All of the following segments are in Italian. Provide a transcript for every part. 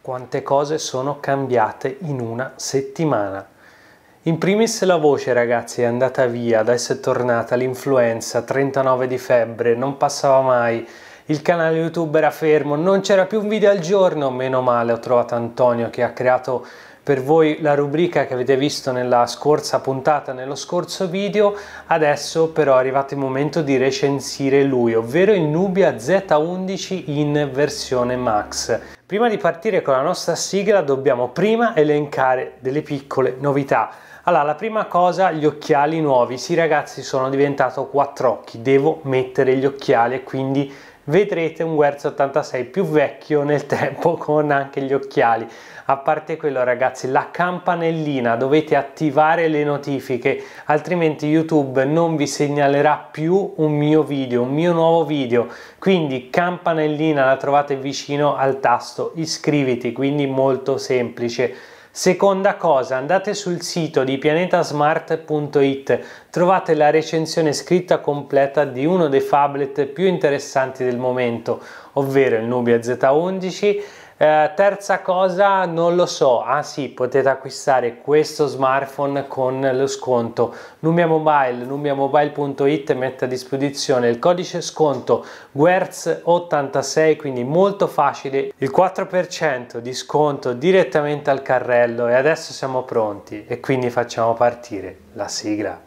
quante cose sono cambiate in una settimana. In primis la voce, ragazzi, è andata via, adesso è tornata l'influenza, 39 di febbre, non passava mai, il canale YouTube era fermo, non c'era più un video al giorno. Meno male, ho trovato Antonio che ha creato per voi la rubrica che avete visto nella scorsa puntata, nello scorso video. Adesso però è arrivato il momento di recensire lui, ovvero il Nubia Z11 in versione Max. Prima di partire con la nostra sigla dobbiamo prima elencare delle piccole novità. Allora, la prima cosa, gli occhiali nuovi. Sì ragazzi, sono diventato quattr'occhi, devo mettere gli occhiali e quindi vedrete un Wear 86 più vecchio nel tempo con anche gli occhiali. A parte quello, ragazzi, la campanellina, dovete attivare le notifiche, altrimenti YouTube non vi segnalerà più un mio video, un mio nuovo video. Quindi campanellina la trovate vicino al tasto iscriviti, quindi molto semplice. Seconda cosa, andate sul sito di pianetasmart.it, trovate la recensione scritta completa di uno dei phablet più interessanti del momento, ovvero il Nubia Z11. Terza cosa, non lo so, sì, potete acquistare questo smartphone con lo sconto Nubia Mobile, nubiamobile.it mette a disposizione il codice sconto WEARS86, quindi molto facile, il 4% di sconto direttamente al carrello. E adesso siamo pronti e quindi facciamo partire la sigla.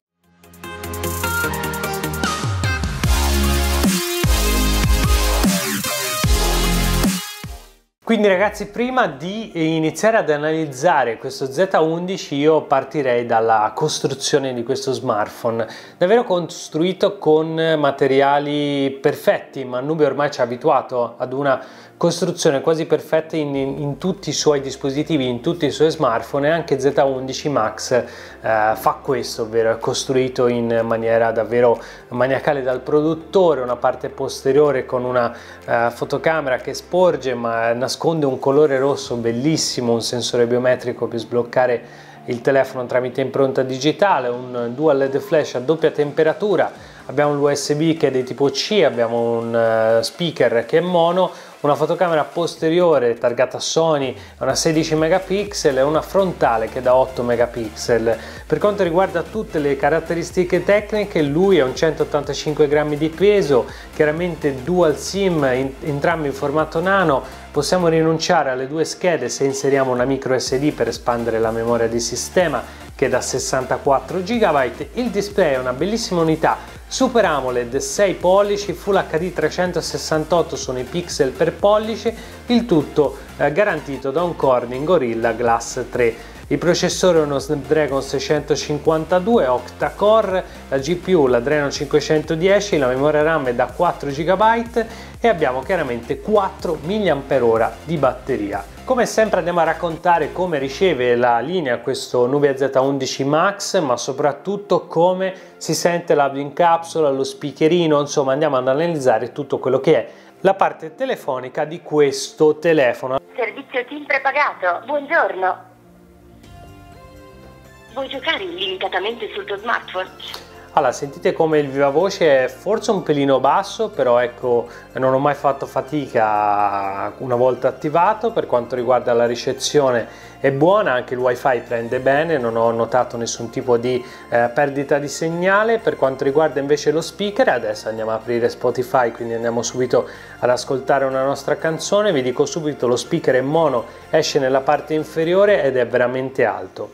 Quindi ragazzi, prima di iniziare ad analizzare questo Z11 io partirei dalla costruzione di questo smartphone, davvero costruito con materiali perfetti, ma Nubia ormai ci ha abituato ad una costruzione quasi perfetta in tutti i suoi dispositivi, in tutti i suoi smartphone, e anche Z11 Max fa questo, ovvero è costruito in maniera davvero maniacale dal produttore, una parte posteriore con una fotocamera che sporge ma nasconde un colore rosso bellissimo, un sensore biometrico per sbloccare il telefono tramite impronta digitale, un dual LED flash a doppia temperatura, abbiamo l'USB che è di tipo C, abbiamo un speaker che è mono, una fotocamera posteriore targata Sony, una 16 megapixel e una frontale che è da 8 megapixel. Per quanto riguarda tutte le caratteristiche tecniche, lui ha un 185 grammi di peso, chiaramente dual SIM, entrambi in formato nano. Possiamo rinunciare alle due schede se inseriamo una micro SD per espandere la memoria di sistema, che è da 64 GB. Il display è una bellissima unità Super AMOLED 6 pollici, Full HD 368 sono i pixel per pollice, il tutto garantito da un Corning Gorilla Glass 3. Il processore è uno Snapdragon 652 octa-core, la GPU l'Adreno 510, la memoria RAM è da 4 GB e abbiamo chiaramente 4 mAh di batteria. Come sempre andiamo a raccontare come riceve la linea questo Nubia Z11 Max, ma soprattutto come si sente l'audio in capsula, lo speakerino, insomma andiamo ad analizzare tutto quello che è la parte telefonica di questo telefono. Servizio TIM prepagato, buongiorno. Vuoi giocare illimitatamente sul tuo smartphone? Allora, sentite come il viva voce è forse un pelino basso, però ecco, non ho mai fatto fatica una volta attivato. Per quanto riguarda la ricezione è buona, anche il wifi prende bene, non ho notato nessun tipo di perdita di segnale. Per quanto riguarda invece lo speaker, adesso andiamo a aprire Spotify, quindi andiamo subito ad ascoltare una nostra canzone. Vi dico subito, lo speaker è mono, esce nella parte inferiore ed è veramente alto.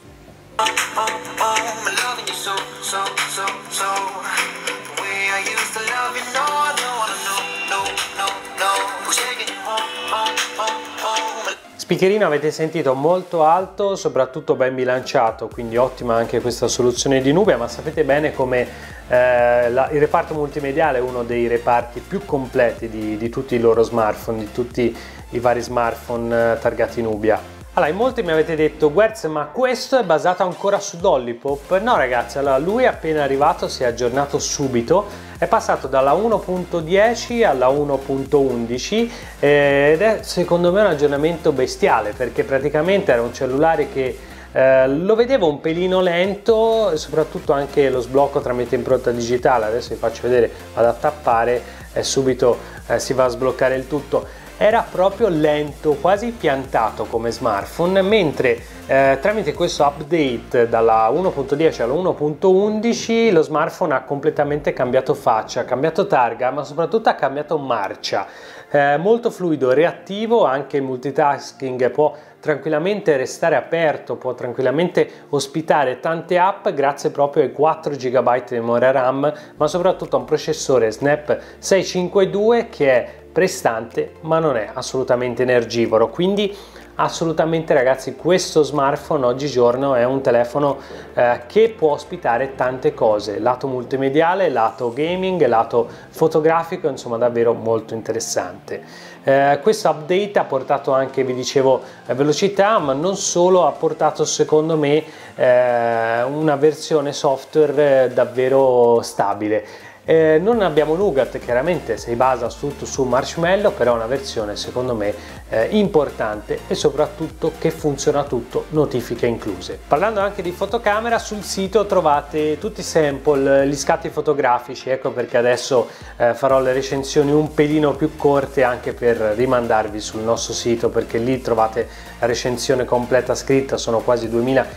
Speakerino avete sentito molto alto, soprattutto ben bilanciato, quindi ottima anche questa soluzione di Nubia, ma sapete bene come il reparto multimediale è uno dei reparti più completi di tutti i loro smartphone, di tutti i vari smartphone targati Nubia. Allora, in molti mi avete detto: Guerz, ma questo è basato ancora su Lollipop? No ragazzi, allora lui è appena arrivato, si è aggiornato subito, è passato dalla 1.10 alla 1.11 ed è secondo me un aggiornamento bestiale, perché praticamente era un cellulare che lo vedevo un pelino lento, e soprattutto anche lo sblocco tramite impronta digitale. Adesso vi faccio vedere, vado a tappare e subito si va a sbloccare il tutto. era proprio lento, quasi piantato come smartphone, mentre tramite questo update dalla 1.10 alla 1.11 lo smartphone ha completamente cambiato faccia, ha cambiato targa, ma soprattutto ha cambiato marcia. Molto fluido, reattivo, anche il multitasking, può tranquillamente restare aperto, può tranquillamente ospitare tante app grazie proprio ai 4 GB di memoria RAM, ma soprattutto a un processore Snap 652 che è prestante ma non è assolutamente energivoro. Quindi assolutamente ragazzi, questo smartphone oggigiorno è un telefono che può ospitare tante cose, lato multimediale, lato gaming, lato fotografico, insomma davvero molto interessante. Questo update ha portato anche, vi dicevo, velocità, ma non solo, ha portato secondo me una versione software davvero stabile. Non abbiamo Nougat, chiaramente si basa tutto su Marshmallow, però è una versione secondo me importante e soprattutto che funziona tutto, notifiche incluse. Parlando anche di fotocamera, sul sito trovate tutti i sample, gli scatti fotografici, ecco perché adesso farò le recensioni un pelino più corte anche per rimandarvi sul nostro sito, perché lì trovate la recensione completa scritta, sono quasi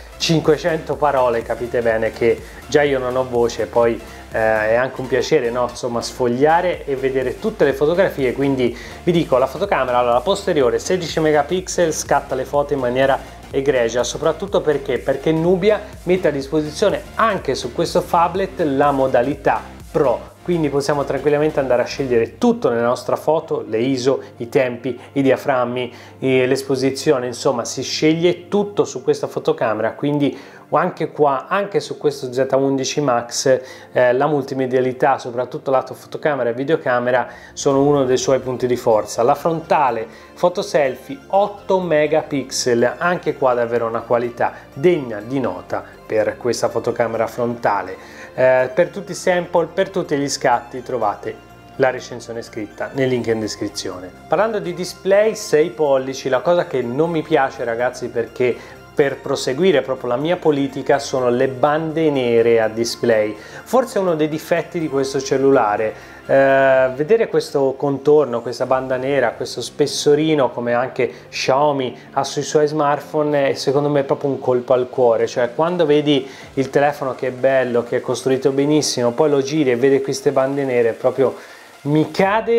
2500 parole, capite bene che già io non ho voce, poi è anche un piacere, no? Insomma, sfogliare e vedere tutte le fotografie. Quindi vi dico, la fotocamera, allora, la posteriore 16 megapixel, scatta le foto in maniera egregia, soprattutto perché Nubia mette a disposizione anche su questo phablet la modalità Pro, quindi possiamo tranquillamente andare a scegliere tutto nella nostra foto, le ISO, i tempi, i diaframmi, l'esposizione, insomma si sceglie tutto su questa fotocamera. Quindi anche qua, anche su questo Z11 Max, la multimedialità, soprattutto lato fotocamera e videocamera, sono uno dei suoi punti di forza. La frontale foto selfie 8 megapixel, anche qua davvero una qualità degna di nota per questa fotocamera frontale. Per tutti i sample, per tutti gli scatti trovate la recensione scritta nel link in descrizione. Parlando di display 6 pollici, la cosa che non mi piace ragazzi, perché per proseguire proprio la mia politica, sono le bande nere a display. Forse è uno dei difetti di questo cellulare. Vedere questo contorno, questa banda nera, questo spessorino come anche Xiaomi ha sui suoi smartphone, è secondo me proprio un colpo al cuore. Cioè quando vedi il telefono che è bello, che è costruito benissimo, poi lo giri e vedi queste bande nere, proprio mi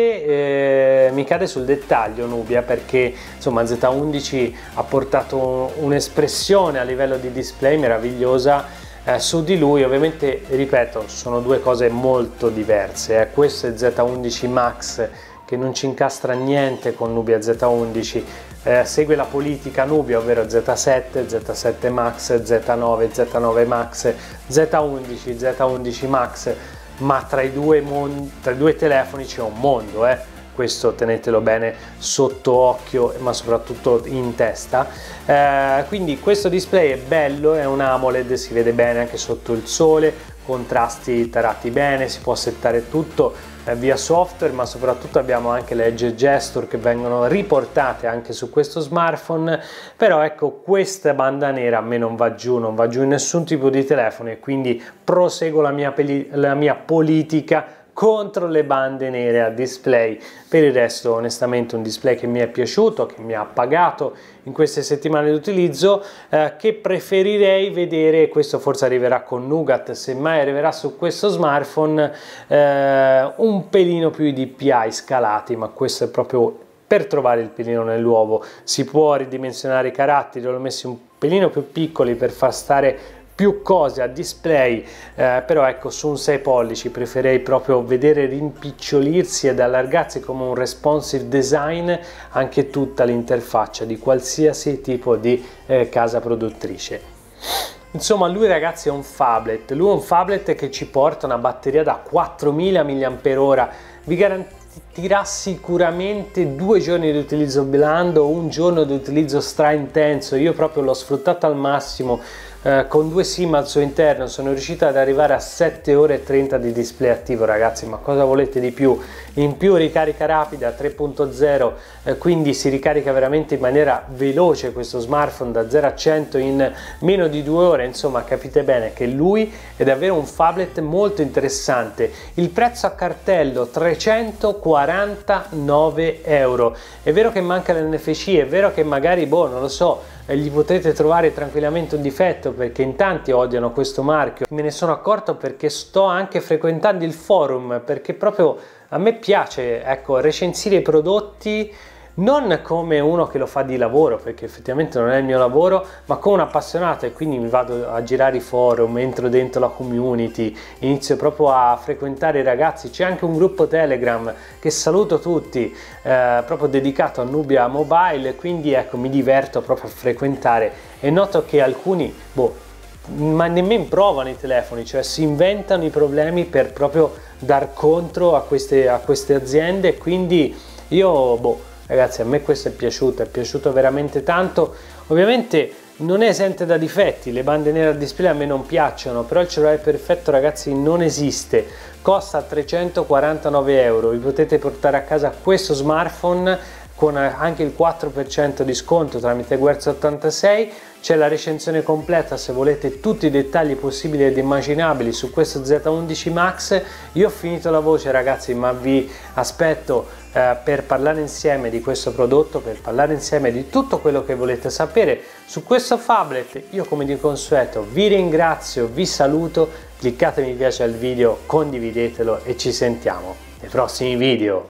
cade sul dettaglio Nubia, perché insomma Z11 ha portato un'espressione a livello di display meravigliosa su di lui. Ovviamente, ripeto, sono due cose molto diverse. Questo è Z11 Max che non ci incastra niente con Nubia Z11, segue la politica Nubia, ovvero Z7, Z7 Max, Z9, Z9 Max, Z11, Z11 Max, ma tra i due telefoni c'è un mondo, questo tenetelo bene sotto occhio, ma soprattutto in testa. Quindi questo display è bello, è un AMOLED, si vede bene anche sotto il sole, contrasti tarati bene, si può settare tutto via software, ma soprattutto abbiamo anche le edge gesture che vengono riportate anche su questo smartphone. Però ecco, questa banda nera a me non va giù in nessun tipo di telefono, e quindi proseguo la mia politica contro le bande nere a display. Per il resto onestamente un display che mi è piaciuto, che mi ha pagato in queste settimane di utilizzo, che preferirei vedere, questo forse arriverà con Nougat, semmai arriverà su questo smartphone, un pelino più di DPI scalati, ma questo è proprio per trovare il pelino nell'uovo. Si può ridimensionare i caratteri, l'ho messi un pelino più piccoli per far stare più cose a display, però ecco, su un 6 pollici preferirei proprio vedere rimpicciolirsi ed allargarsi come un responsive design anche tutta l'interfaccia di qualsiasi tipo di casa produttrice. Insomma, lui ragazzi è un phablet, che ci porta una batteria da 4000 mAh, vi garantirà sicuramente 2 giorni di utilizzo blando, un giorno di utilizzo stra intenso. Io proprio l'ho sfruttato al massimo, con 2 SIM al suo interno sono riuscito ad arrivare a 7 ore e 30 di display attivo, ragazzi, ma cosa volete di più? In più ricarica rapida 3.0, quindi si ricarica veramente in maniera veloce questo smartphone da 0 a 100 in meno di 2 ore, insomma capite bene che lui è davvero un phablet molto interessante. Il prezzo a cartello 349 euro. È vero che manca l'NFC, è vero che magari, boh, non lo so, gli potrete trovare tranquillamente un difetto, perché in tanti odiano questo marchio. Me ne sono accorto perché sto anche frequentando il forum, perché proprio a me piace, ecco, recensire i prodotti non come uno che lo fa di lavoro, perché effettivamente non è il mio lavoro, ma come un appassionato, e quindi mi vado a girare i forum, entro dentro la community, inizio proprio a frequentare i ragazzi. C'è anche un gruppo Telegram che saluto tutti, proprio dedicato a Nubia Mobile, quindi ecco, mi diverto proprio a frequentare e noto che alcuni, ma nemmeno provano i telefoni, cioè si inventano i problemi per proprio dar contro a queste aziende. Quindi io, ragazzi, a me questo è piaciuto veramente tanto. Ovviamente non è esente da difetti, le bande nere al display a me non piacciono, però il cellulare perfetto, ragazzi, non esiste. Costa 349 euro, vi potete portare a casa questo smartphone con anche il 4% di sconto tramite Guerzo86. C'è la recensione completa se volete tutti i dettagli possibili ed immaginabili su questo Z11 Max. Io ho finito la voce, ragazzi, ma vi aspetto per parlare insieme di questo prodotto, per parlare insieme di tutto quello che volete sapere su questo phablet. Io, come di consueto, vi ringrazio, vi saluto, cliccate mi piace al video, condividetelo e ci sentiamo nei prossimi video.